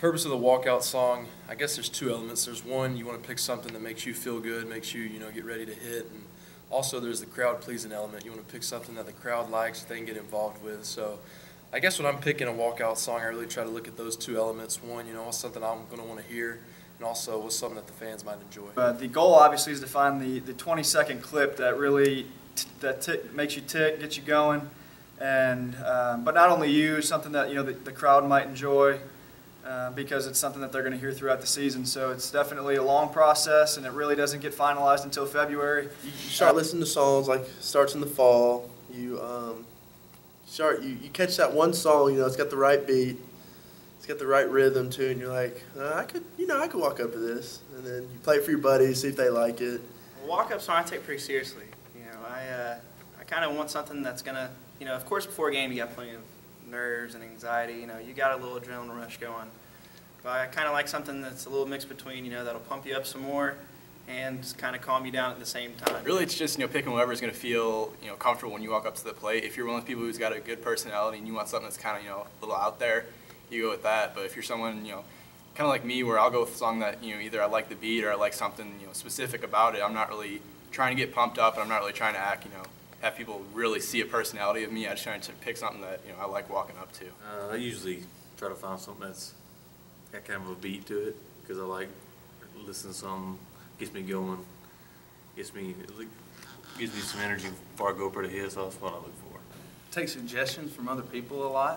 Purpose of the walkout song, I guess there's two elements. There's one, you want to pick something that makes you feel good, makes you, get ready to hit. And also there's the crowd pleasing element. You want to pick something that the crowd likes, that they can get involved with. So I guess when I'm picking a walkout song, I really try to look at those two elements. One, what's something I'm going to want to hear, and also what's something that the fans might enjoy. The goal obviously is to find the 20-second clip that really makes you tick, gets you going, and but not only you, something that the crowd might enjoy. Because it's something that they're going to hear throughout the season. So it's definitely a long process, and it really doesn't get finalized until February. You start listening to songs, like starts in the fall. You you catch that one song, it's got the right beat, it's got the right rhythm to it, and you're like, I could walk up to this. And then you play it for your buddies, see if they like it. A walk-up song I take pretty seriously. I kind of want something that's going to, of course before a game you got plenty of nerves and anxiety, you got a little adrenaline rush going. But I kind of like something that's a little mix between, that'll pump you up some more and kind of calm you down at the same time. Really, it's just, picking whoever's going to feel, comfortable when you walk up to the plate. If you're one of those people who's got a good personality and you want something that's kind of, a little out there, you go with that. But if you're someone, kind of like me, where I'll go with a song that, either I like the beat or I like something, specific about it. I'm not really trying to get pumped up, and I'm not really trying to act, have people really see a personality of me. I just try to pick something that I like walking up to. I usually try to find something that's got kind of a beat to it, because I like listening to something, gets me going, gives me some energy before I go for the hit. So that's what I look for. Take suggestions from other people a lot,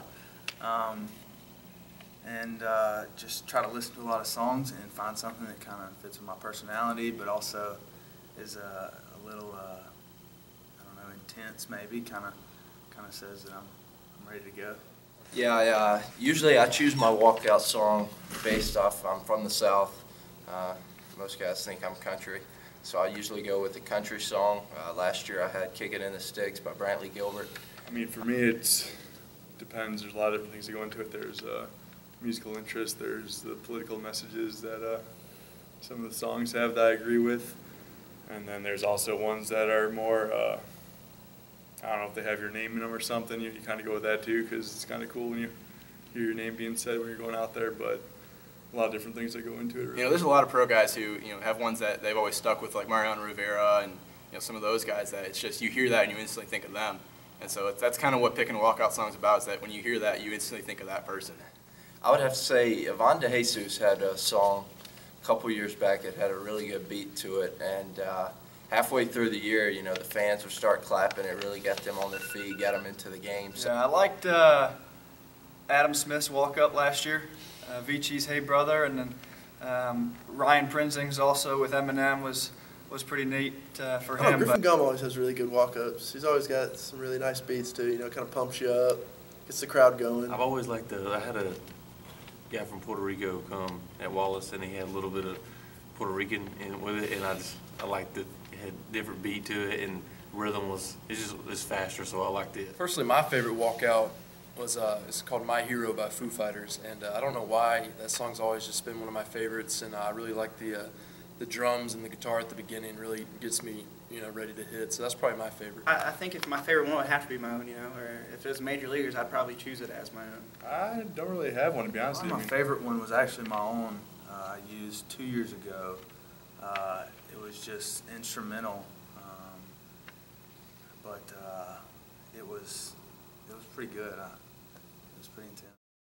and just try to listen to a lot of songs and find something that kind of fits with my personality, but also is a little intense, maybe kind of says that I'm ready to go. Yeah, usually I choose my walkout song based off, I'm from the South. Most guys think I'm country, so I usually go with the country song. Last year I had Kick It in the Sticks by Brantley Gilbert. I mean, for me it depends. There's a lot of different things that go into it. There's musical interest, there's the political messages that some of the songs have that I agree with, and then there's also ones that are more I don't know if they have your name in them or something. You kind of go with that too, because it's kind of cool when you hear your name being said when you're going out there. But a lot of different things that go into it. Really. There's a lot of pro guys who have ones that they've always stuck with, like Mariano Rivera and some of those guys that it's just you hear that and you instantly think of them. And so that's kind of what picking a walkout song is about. Is that when you hear that you instantly think of that person. I would have to say Ivan DeJesus had a song a couple years back that had a really good beat to it, and halfway through the year, the fans would start clapping. It really got them on their feet, got them into the game. So. Yeah, I liked Adam Smith's walk-up last year, Vinci's Hey Brother, and then Ryan Prinzing's also with Eminem was pretty neat for him. Griffin Gum always has really good walk-ups. He's always got some really nice beats too, kind of pumps you up, gets the crowd going. I've always liked I had a guy from Puerto Rico come at Wallace, and he had a little bit of Puerto Rican with it, and I liked it. It had different beat to it, and rhythm it's faster, so I liked it. Personally, my favorite walkout was it's called My Hero by Foo Fighters, and I don't know why that song's always just been one of my favorites, and I really like the drums and the guitar at the beginning. Really gets me ready to hit. So that's probably my favorite. I think if my favorite one would have to be my own, or if it was Major Leaguers, I'd probably choose it as my own. I don't really have one, to be honest with you. My favorite one was actually my own. I used 2 years ago. It was just instrumental, but it was pretty good. It was pretty intense.